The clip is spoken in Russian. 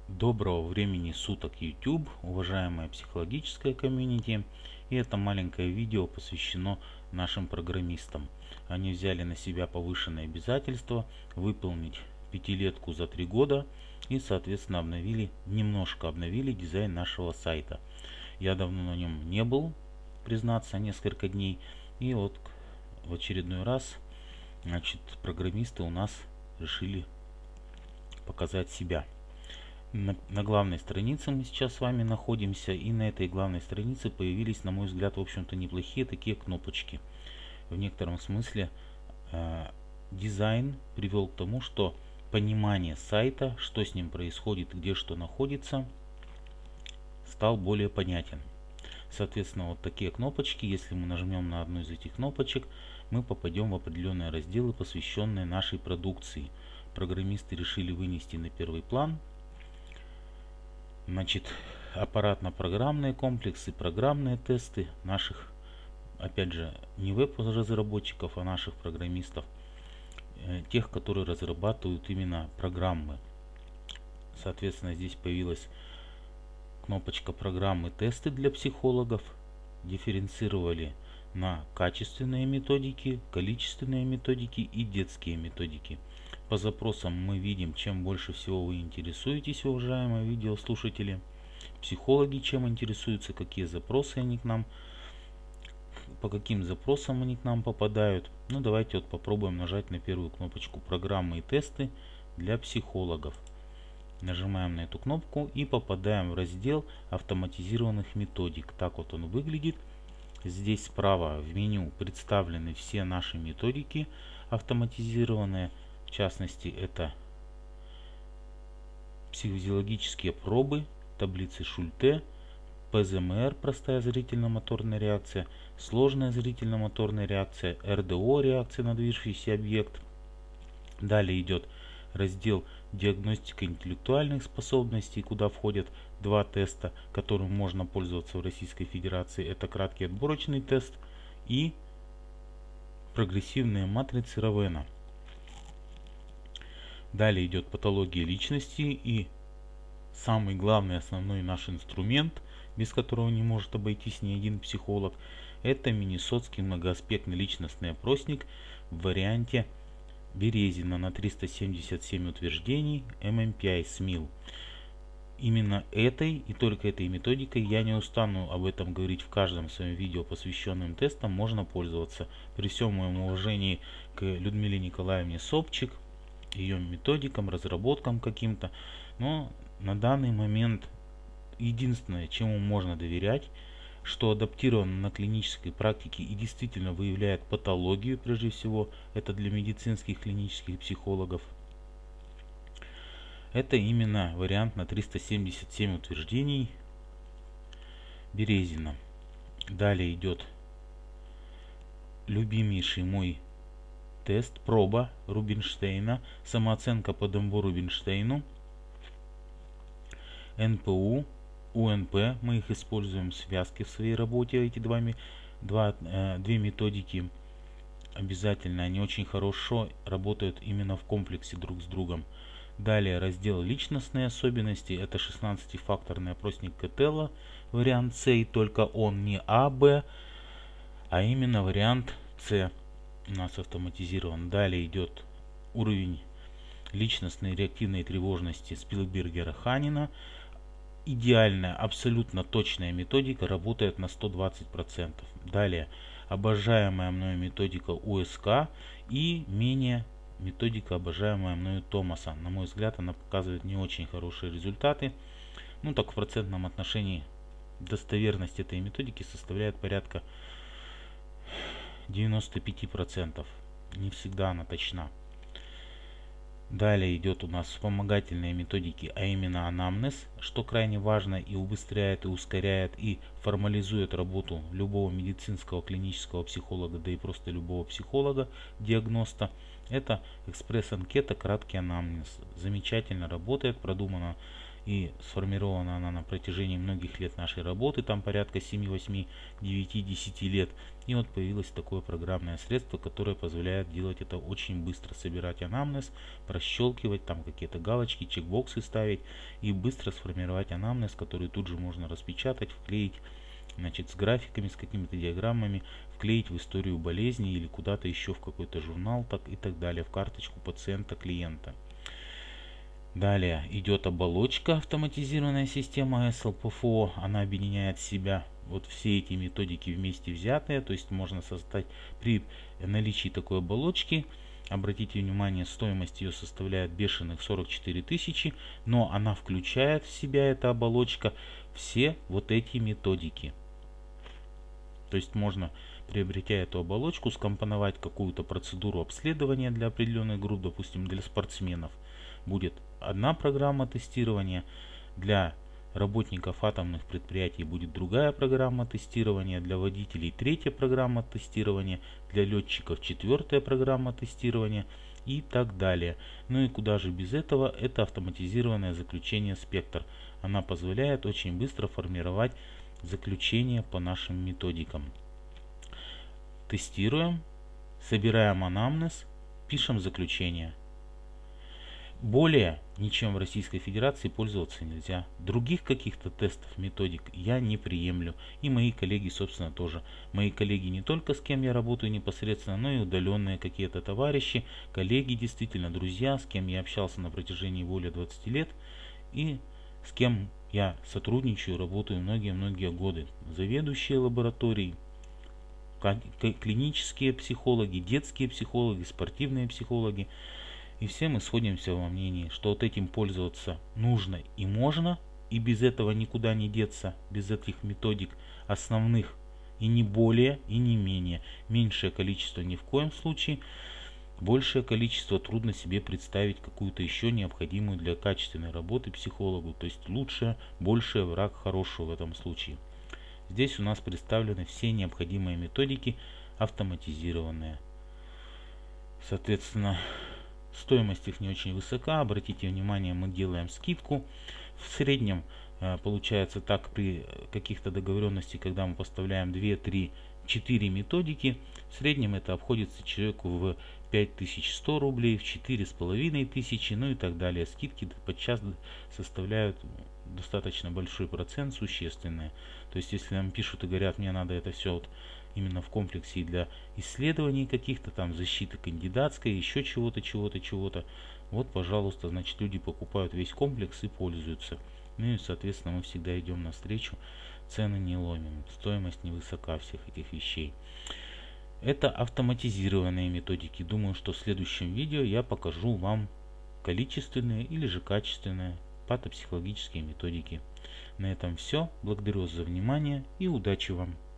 Доброго времени суток, YouTube, уважаемая психологическая комьюнити. И это маленькое видео посвящено нашим программистам. Они взяли на себя повышенные обязательства выполнить пятилетку за 3 года и, соответственно, немножко обновили дизайн нашего сайта. Я давно на нем не был, признаться, несколько дней. И вот в очередной раз, программисты у нас решили показать себя. На главной странице мы сейчас с вами находимся, и на этой главной странице появились, на мой взгляд, в общем-то неплохие такие кнопочки. В некотором смысле дизайн привел к тому, что понимание сайта, что с ним происходит, где что находится, стал более понятен. Соответственно, вот такие кнопочки, если мы нажмем на одну из этих кнопочек, мы попадем в определенные разделы, посвященные нашей продукции. Программисты решили вынести на первый план аппаратно-программные комплексы, программные тесты наших, опять же, не веб-разработчиков, а наших программистов, тех, которые разрабатывают именно программы. Соответственно, здесь появилась кнопочка программы тесты для психологов. Дифференцировали на качественные методики, количественные методики и детские методики. По запросам мы видим, чем больше всего вы интересуетесь, уважаемые видеослушатели. Психологи чем интересуются, какие запросы они к нам, по каким запросам они к нам попадают. Ну, давайте вот попробуем нажать на первую кнопочку программы и тесты для психологов. Нажимаем на эту кнопку и попадаем в раздел автоматизированных методик. Так вот он выглядит. Здесь справа в меню представлены все наши методики автоматизированные. В частности, это психофизиологические пробы, таблицы Шульте, ПЗМР, простая зрительно-моторная реакция, сложная зрительно-моторная реакция, РДО, реакция на движущийся объект. Далее идет раздел диагностика интеллектуальных способностей, куда входят два теста, которым можно пользоваться в Российской Федерации. Это краткий отборочный тест и прогрессивные матрицы Равена. Далее идет патология личности и самый главный, основной наш инструмент, без которого не может обойтись ни один психолог, это Миннесотский многоаспектный личностный опросник в варианте Березина на 377 утверждений MMPI СМИЛ. Именно этой и только этой методикой, я не устану об этом говорить в каждом своем видео, посвященным тестам, можно пользоваться. При всем моем уважении к Людмиле Николаевне Собчик, ее методикам, разработкам каким-то, но на данный момент единственное, чему можно доверять, что адаптировано на клинической практике и действительно выявляет патологию, прежде всего, это для медицинских клинических психологов, это именно вариант на 377 утверждений Березина. Далее идет любимейший мой тест, проба Рубинштейна, самооценка по ДМБО Рубинштейну, НПУ, УНП, мы их используем в связке в своей работе, эти две методики обязательно, они очень хорошо работают именно в комплексе друг с другом. Далее раздел личностные особенности, это 16-факторный опросник Кеттелла, вариант С, и только он, не А, Б, а именно вариант С у нас автоматизирован. Далее идет уровень личностной реактивной тревожности Спилбергера-Ханина. Идеальная, абсолютно точная методика, работает на 120%. Далее обожаемая мною методика УСК и менее методика, обожаемая мною Томаса. На мой взгляд, она показывает не очень хорошие результаты. Ну так в процентном отношении достоверность этой методики составляет порядка 95%. Не всегда она точна. Далее идет у нас вспомогательные методики, а именно анамнез, что крайне важно и убыстряет, и ускоряет, и формализует работу любого медицинского клинического психолога, да и просто любого психолога, диагноста. Это экспресс-анкета, краткий анамнез. Замечательно работает, продумано и сформирована она на протяжении многих лет нашей работы, там порядка 7, 8, 9, 10 лет. И вот появилось такое программное средство, которое позволяет делать это очень быстро, собирать анамнез, прощелкивать, там какие-то галочки, чекбоксы ставить и быстро сформировать анамнез, который тут же можно распечатать, вклеить, значит, с графиками, с какими-то диаграммами, вклеить в историю болезни или куда-то еще в какой-то журнал, так и так далее, в карточку пациента, клиента. Далее идет оболочка, автоматизированная система SLPFO. Она объединяет в себя вот все эти методики вместе взятые. То есть можно создать при наличии такой оболочки. Обратите внимание, стоимость ее составляет бешеных 44 тысячи. Но она включает в себя, эта оболочка, все вот эти методики. То есть можно, приобретя эту оболочку, скомпоновать какую-то процедуру обследования для определенных групп, допустим, для спортсменов. Будет одна программа тестирования, для работников атомных предприятий будет другая программа тестирования, для водителей третья программа тестирования, для летчиков четвертая программа тестирования и так далее. Ну и куда же без этого, это автоматизированное заключение «Спектр». Она позволяет очень быстро формировать заключение по нашим методикам. Тестируем, собираем анамнез, пишем заключение. Более ничем в Российской Федерации пользоваться нельзя. Других каких-то тестов, методик я не приемлю. И мои коллеги, собственно, тоже. Мои коллеги не только с кем я работаю непосредственно, но и удаленные какие-то товарищи, коллеги, действительно, друзья, с кем я общался на протяжении более 20 лет. И с кем я сотрудничаю, работаю многие-многие годы. Заведующие лабораторий, клинические психологи, детские психологи, спортивные психологи. И все мы сходимся во мнении, что вот этим пользоваться нужно и можно, и без этого никуда не деться, без этих методик основных, и не более, и не менее. Меньшее количество ни в коем случае, большее количество трудно себе представить какую-то еще необходимую для качественной работы психологу. То есть лучшее, большее враг хорошего в этом случае. Здесь у нас представлены все необходимые методики, автоматизированные. Соответственно, стоимость их не очень высока. Обратите внимание, мы делаем скидку. В среднем получается так при каких-то договоренностях, когда мы поставляем 2, 3, 4 методики. В среднем это обходится человеку в 5100 рублей, в 4500, ну и так далее. Скидки подчас составляют достаточно большой процент, существенные. То есть если нам пишут и говорят, мне надо это все вот именно в комплексе и для исследований каких-то там, защиты кандидатской, еще чего-то, вот, пожалуйста, значит, люди покупают весь комплекс и пользуются. Ну и, соответственно, мы всегда идем навстречу, цены не ломим, стоимость невысока всех этих вещей. Это автоматизированные методики. Думаю, что в следующем видео я покажу вам количественные или же качественные патопсихологические методики. На этом все. Благодарю вас за внимание и удачи вам!